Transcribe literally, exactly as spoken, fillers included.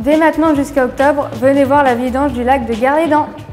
Dès maintenant jusqu'à octobre, venez voir la vidange du lac de Gare-les-Dents.